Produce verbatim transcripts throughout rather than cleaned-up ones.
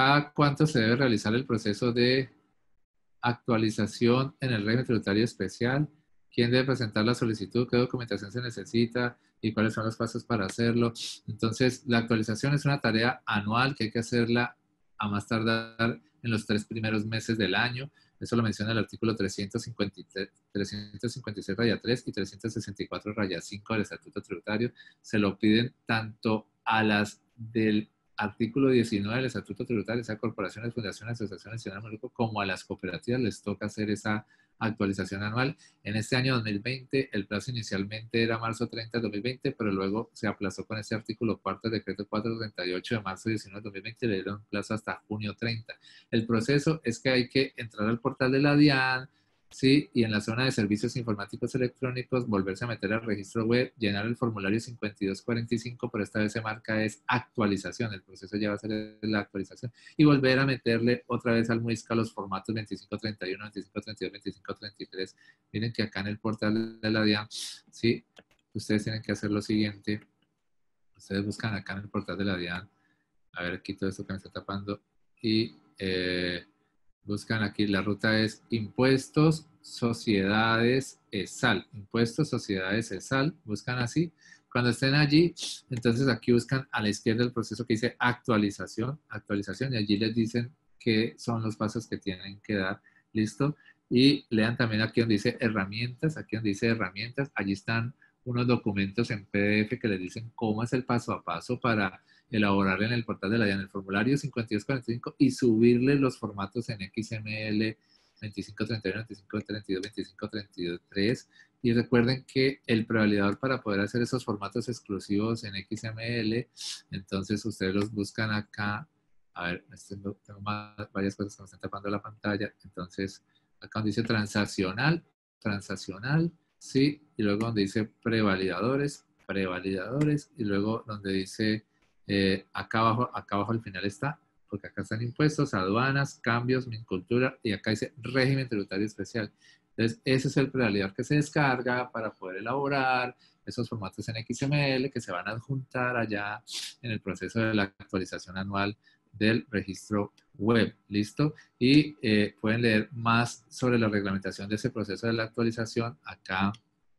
cada cuánto se debe realizar el proceso de actualización en el régimen tributario especial, quién debe presentar la solicitud, qué documentación se necesita y cuáles son los pasos para hacerlo. Entonces, la actualización es una tarea anual que hay que hacerla a más tardar en los tres primeros meses del año. Eso lo menciona el artículo trescientos cincuenta y seis raya tres y trescientos sesenta y cuatro raya cinco del Estatuto Tributario. Se lo piden tanto a las del artículo diecinueve del Estatuto Tributario, sea corporaciones, fundaciones, asociaciones, ciudadanos, como a las cooperativas les toca hacer esa actualización anual. En este año dos mil veinte, el plazo inicialmente era marzo treinta de dos mil veinte, pero luego se aplazó con este artículo cuarto del decreto cuatrocientos treinta y ocho de marzo diecinueve de dos mil veinte y le dieron plazo hasta junio treinta. El proceso es que hay que entrar al portal de la DIAN, ¿sí? Y en la zona de servicios informáticos electrónicos, volverse a meter al registro web, llenar el formulario cincuenta y dos cuarenta y cinco, pero esta vez se marca es actualización, el proceso ya va a ser la actualización, y volver a meterle otra vez al MUISCA los formatos veinticinco treinta y uno, veinticinco treinta y dos, veinticinco treinta y tres. Miren que acá en el portal de la DIAN, ¿sí? Ustedes tienen que hacer lo siguiente, ustedes buscan acá en el portal de la DIAN, a ver aquí todo esto que me está tapando, y eh, buscan aquí, la ruta es impuestos, sociedades, ESAL. Impuestos, sociedades, ESAL. Buscan así. Cuando estén allí, entonces aquí buscan a la izquierda el proceso que dice actualización, actualización, y allí les dicen qué son los pasos que tienen que dar. ¿Listo? Y lean también aquí donde dice herramientas, aquí donde dice herramientas, allí están unos documentos en P D F que les dicen cómo es el paso a paso para elaborar en el portal de la DIAN el formulario cincuenta y dos cuarenta y cinco y subirle los formatos en X M L veinticinco treinta y uno, veinticinco treinta y dos, veinticinco treinta y tres. Y recuerden que el prevalidador para poder hacer esos formatos exclusivos en X M L, entonces ustedes los buscan acá. A ver, tengo más, varias cosas que me están tapando la pantalla. Entonces, acá donde dice transaccional, transaccional, sí, y luego donde dice prevalidadores, prevalidadores, y luego donde dice eh, acá abajo, acá abajo al final está, porque acá están impuestos, aduanas, cambios, Mincultura, y acá dice régimen tributario especial. Entonces, ese es el prevalidador que se descarga para poder elaborar esos formatos en X M L que se van a adjuntar allá en el proceso de la actualización anual del registro web. ¿Listo? Y eh, pueden leer más sobre la reglamentación de ese proceso de la actualización acá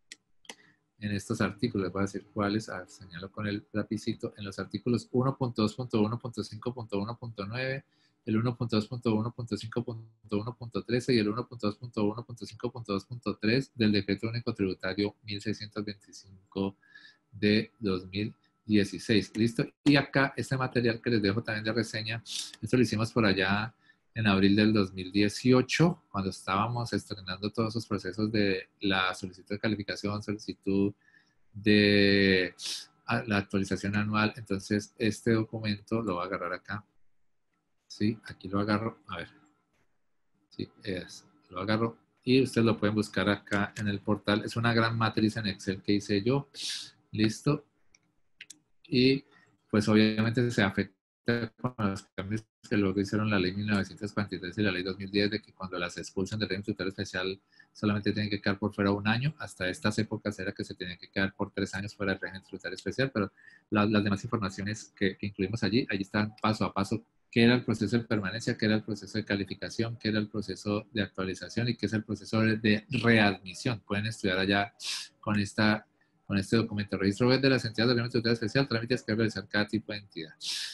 en estos artículos. Les voy a decir cuáles. A ver, señalo con el lapicito. En los artículos uno punto dos punto uno punto cinco punto uno punto nueve, el uno punto dos punto uno punto cinco punto uno punto trece y el uno punto dos punto uno punto cinco punto dos punto tres del Decreto Único Tributario mil seiscientos veinticinco de dos mil dieciséis. ¿Listo? Y acá este material que les dejo también de reseña, esto lo hicimos por allá en abril del dos mil dieciocho, cuando estábamos estrenando todos esos procesos de la solicitud de calificación, solicitud de la actualización anual. Entonces, este documento lo voy a agarrar acá. Sí, aquí lo agarro. A ver. Sí, es. Lo agarro y ustedes lo pueden buscar acá en el portal. Es una gran matriz en Excel que hice yo. Listo. Y pues obviamente se afecta con los cambios que luego hicieron la ley mil novecientos cuarenta y tres y la ley dos mil diez, de que cuando las expulsan del régimen tributario especial solamente tienen que quedar por fuera un año. Hasta estas épocas era que se tenían que quedar por tres años fuera del régimen tributario especial, pero la, las demás informaciones que, que incluimos allí, allí están paso a paso qué era el proceso de permanencia, qué era el proceso de calificación, qué era el proceso de actualización y qué es el proceso de readmisión. Pueden estudiar allá con esta con este documento. Registro web de las entidades del régimen tributario especial, trámites que realizar cada tipo de entidad.